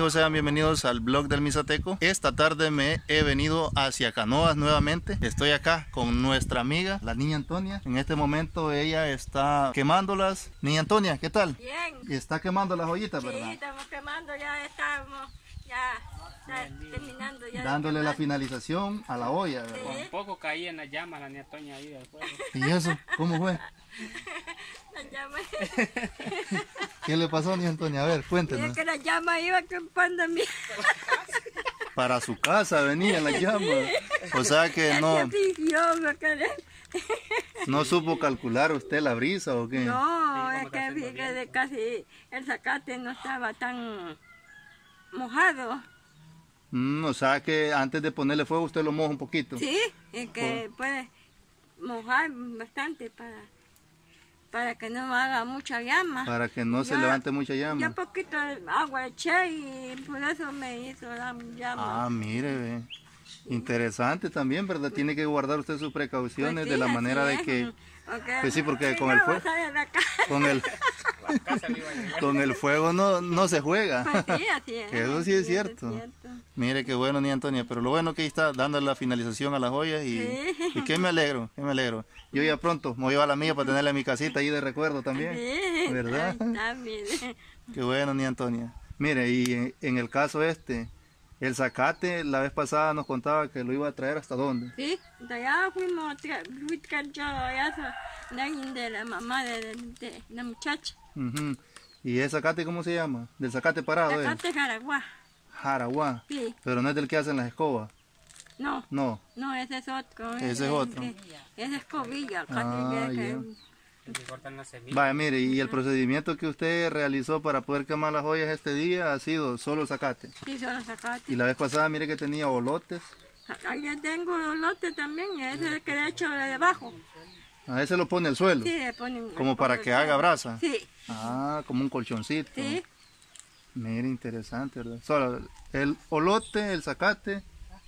amigos, sean bienvenidos al blog del Misateco. Esta tarde me he venido hacia Canoas nuevamente. Estoy acá con nuestra amiga, la niña Antonia. En este momento ella está quemándolas. Niña Antonia, ¿qué tal? Bien. Y está quemando las ollitas, Sí, ¿verdad? estamos quemando, ya estamos terminando. Ya dándole la finalización a la olla, ¿verdad? Sí. Un poco caí en la llama la niña Toña ahí del fuego. ¿Y eso? ¿Cómo fue? La llama, ¿Qué le pasó, niña Antonia? A ver, mira cuéntenos. que la llama iba quemando a mí. Para su casa venía la llama. O sea que no supo calcular usted la brisa o qué. No, Sí, es como que está vi haciendo que casi el zacate no estaba tan mojado. O sea que antes de ponerle fuego usted lo moja un poquito. Sí, es que puede mojar bastante para que no haga mucha llama. Para que no se Yo- levante mucha Yo llama. poquito agua eché y por eso me hizo la llama. Ah, mire, ve. Interesante también, ¿verdad? Tiene que guardar usted sus precauciones Pues sí, de la así manera de es, que porque pues sí, porque si con el no, fuego- vas a ir a la casa. con el La casa le iba a llegar. con el fuego no se juega. Pues sí, así es. Eso sí es cierto. Mire qué bueno, niña Antonia, pero lo bueno que ahí está dando la finalización a las joyas y que me alegro, que me alegro. Yo ya pronto me voy a llevar la mía para tenerla en mi casita ahí de recuerdo también. Sí, ¿Verdad? ahí está, mire. Qué bueno, niña Antonia. Mire, y en el caso el zacate, la vez pasada nos contaba que lo iba a traer hasta dónde. Sí, de allá fuimos a buscar yo allá de la mamá de la muchacha. Ujú. ¿Y el zacate cómo se llama? Del zacate parado, Acá te Jaraguá. Jaraguá. Sí, Pero no es del que hacen las escobas. no, No. no, ese es otro. Ese es otro. Ese es cobilla. Ah, ya. Que cortan la semilla. Vaya, mire, y el procedimiento que usted realizó para poder quemar las joyas este día ha sido solo zacate. Sí, solo sacate. Y la vez pasada, mire que tenía olotes. Ahí ya tengo los lotes también, ese es el que le he hecho de debajo. A ese lo pone al suelo. Sí, le ponen. Como para que haga brasa. Sí, Ah, como un colchoncito. sí. Mire, interesante, ¿verdad? Solo el olote, el zacate,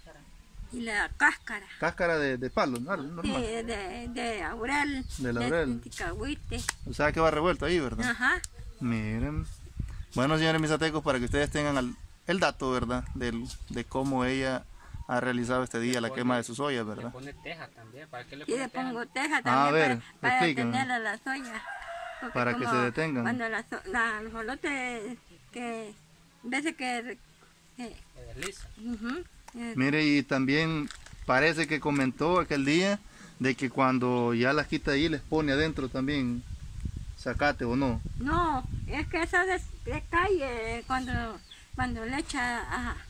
Y la cáscara. cáscara de palo, ¿no? Sí, Normal. de laurel. De laurel. De cacahuite. O sea que va revuelto ahí, ¿verdad? Ajá. Miren. Bueno, señores misatecos, para que ustedes tengan el dato, ¿verdad? De cómo ella ha realizado este día la quema de sus ollas, Le ¿verdad? pone teja también. ¿Para qué le Y pone le teja? pongo teja A también ver, para explíqueme. tenerla la soya. Porque Para que como se detengan. Cuando los olotes que veces que Se desliza. ujú, Mire, y también parece que comentó aquel día de que cuando ya las quita ahí les pone adentro también zacate o no. no, es que eso de cae cuando le echa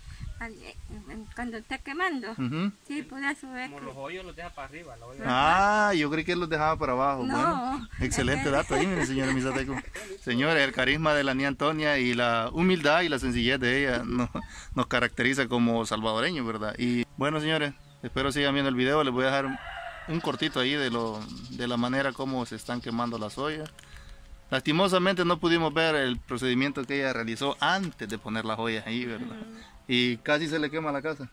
cuando está quemando. Ujú. Sí, por eso es Como que los hoyos los deja para arriba. La olla. Ah, yo creí que él los dejaba para abajo. No, Bueno, excelente es que- dato ahí, mire, señores misatecos. Señores, el carisma de la niña Antonia y la humildad y la sencillez de ella nos caracteriza como salvadoreños, ¿verdad? Y bueno, señores, espero sigan viendo el video. Les voy a dejar un cortito ahí de la manera como se están quemando las ollas. Lastimosamente no pudimos ver el procedimiento que ella realizó antes de poner las ollas ahí, ¿verdad? Y casi se le quema la casa.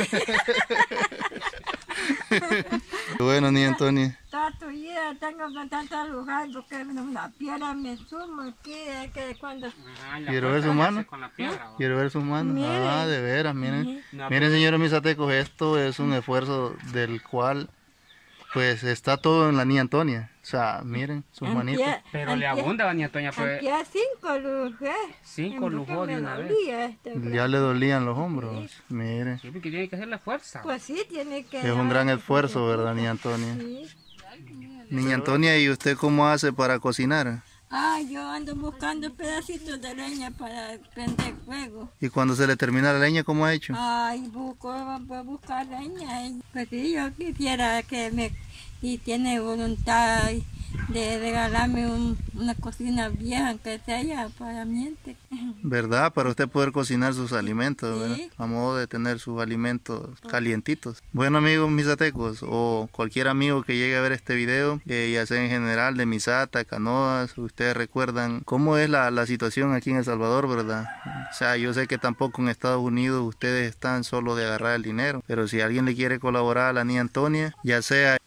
Bueno, niña Antonia. Toda tu vida tengo que tanto lugar porque una piedra me sumo aquí es que cuando Ajá, la ¿Quiero ver puerta su se mano? hace con la piedra. ¿va? Quiero ver sus manos. Miren. Ah, de veras, miren. No, Miren, señores misatecos, esto es un esfuerzo del cual pues está todo en la niña Antonia. O sea, miren sus manitos. Pero le abunda, doña Toña, pues Aquí a 5 lujé. 5 lujó de una vez. Ya le dolían los hombros. Miren. Sí, porque tiene que hacer la fuerza. Pues sí, tiene que... Es un gran esfuerzo, ¿verdad, niña Antonia? Sí. Niña Antonia, ¿y usted cómo hace para cocinar? Ah, yo ando buscando pedacitos de leña para prender fuego. Y cuando se le termina la leña, ¿cómo ha hecho? Ay, voy a buscar leña. Pues sí, yo quisiera que si tiene voluntad de regalarme una cocina vieja que sea para mí. ¿Verdad? Para usted poder cocinar sus alimentos, ¿verdad? Sí. A modo de tener sus alimentos calientitos. Bueno, amigos misatecos, o cualquier amigo que llegue a ver este video, ya sea en general de Misata, Canoas, ustedes recuerdan cómo es la situación aquí en El Salvador, ¿verdad? O sea, yo sé que tampoco en Estados Unidos ustedes están solo de agarrar el dinero, pero si alguien le quiere colaborar a la niña Antonia, ya sea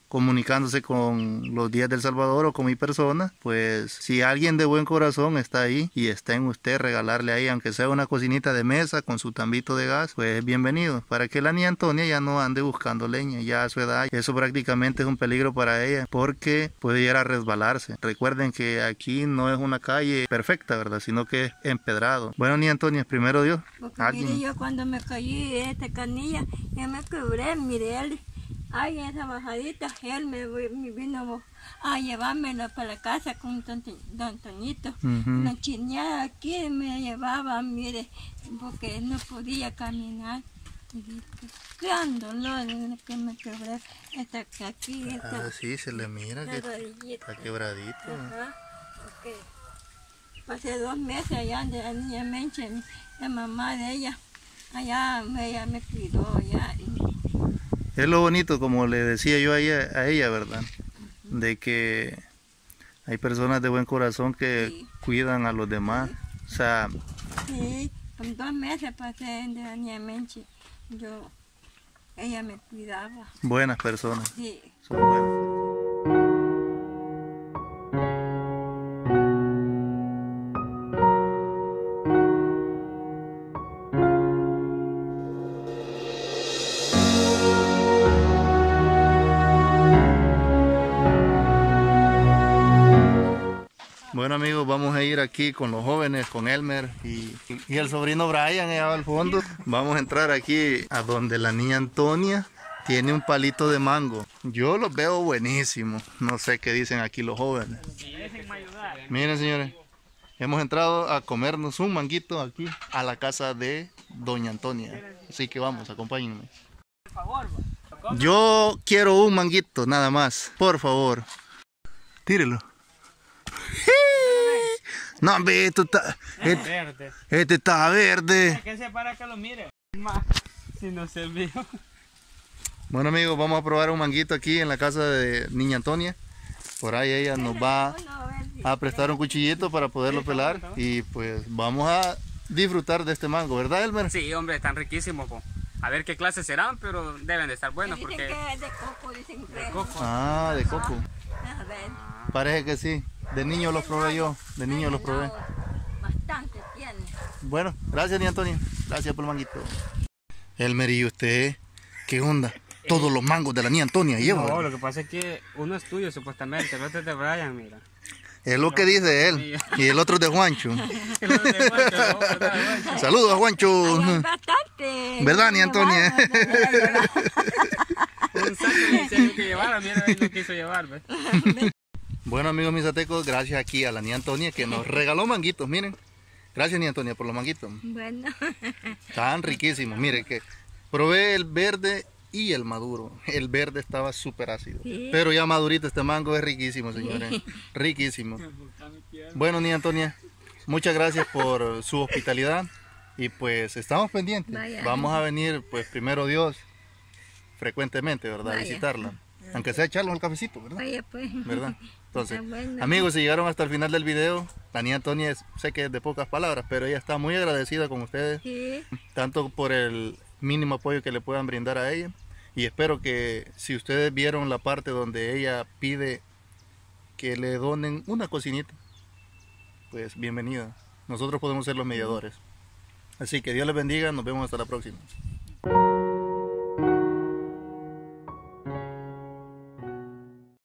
comunicándose con los Días del Salvador o con mi persona, pues si alguien de buen corazón está ahí y está en usted regalarle ahí, aunque sea una cocinita de mesa con su tambito de gas, pues bienvenido, para que la niña Antonia ya no ande buscando leña, ya a su edad, eso prácticamente es un peligro para ella, porque puede llegar a resbalarse. Recuerden que aquí no es una calle perfecta, ¿verdad? Sino que es empedrado. Bueno, niña Antonia, primero Dios. Porque mire, yo cuando me caí de esta canilla, yo me quebré, mire, él, ay, esa bajadita, él me vino a llevármela para la casa con don Toñito. La chineada aquí me llevaba, mire, porque no podía caminar. Gran dolor que me quebré, esta que aquí, esta, sí, se le mira que rodillita. está quebradito. Ajá, ok. Pasé 2 meses allá de la niña Menche, la mamá de ella, allá ella me cuidó ya. Es lo bonito, como le decía yo a ella, ¿verdad? De que hay personas de buen corazón que Sí. cuidan a los demás. O sea, Sí, con 2 meses pasé de la niña Menche, ella me cuidaba. buenas personas. Sí. Son buenas. Bueno amigos, vamos a ir aquí con los jóvenes, con Elmer y el sobrino Brian allá al fondo. Vamos a entrar aquí a donde la niña Antonia tiene un palito de mango. Yo los veo buenísimos. No sé qué dicen aquí los jóvenes. Miren señores, hemos entrado a comernos un manguito aquí a la casa de doña Antonia. Así que vamos, acompáñenme. Yo quiero un manguito nada más, por favor. Tírelo. No, hombre, esto está... Verde. Este está verde. ¿Qué se para que lo mire? Si no se vio. Bueno amigos, vamos a probar un manguito aquí en la casa de niña Antonia. Por ahí ella nos va a prestar un cuchillito para poderlo pelar. Y pues vamos a disfrutar de este mango, ¿verdad Elmer? Sí, hombre, están riquísimos. Po. A ver qué clases serán, pero deben de estar buenos Dicen porque... que es de coco, dicen que es. coco. Ah, de coco. A ver. Parece que sí. De niño los probé yo. De niño los probé. Bastante tiene. Bueno, gracias niña Antonia. Gracias por el manguito. Elmer, ¿y usted qué onda? Todos los mangos de la niña Antonia lleva. No, lo que pasa es que uno es tuyo supuestamente, el otro es de Brian, mira. Es lo que dice él. Y el otro es de Juancho. El otro es de Juancho, ¿no? ¿Verdad? Saludos a Juancho. Ay, bastante. ¿Verdad, niña Antonia? Un saco le hicieron que llevara, mira, él no quiso llevar, ¿ves? Bueno amigos misatecos, gracias aquí a la niña Antonia que nos regaló manguitos, miren. Gracias niña Antonia por los manguitos. Bueno. Están riquísimos, miren que probé el verde y el maduro. El verde estaba súper ácido. Sí. Pero ya madurito este mango es riquísimo, señores. Riquísimo. Bueno niña Antonia, muchas gracias por su hospitalidad. Y pues estamos pendientes. Vaya. Vamos a venir, pues primero Dios, frecuentemente, ¿verdad? A Vaya. visitarla. Aunque sea echarnos el cafecito, ¿verdad? Vaya pues. ¿Verdad? Entonces, Está bueno. amigos, si llegaron hasta el final del video, la niña Antonia sé que es de pocas palabras, pero ella está muy agradecida con ustedes, Sí. tanto por el mínimo apoyo que le puedan brindar a ella, y espero que si ustedes vieron la parte donde ella pide que le donen una cocinita, pues bienvenida. Nosotros podemos ser los mediadores. Así que Dios les bendiga, nos vemos hasta la próxima.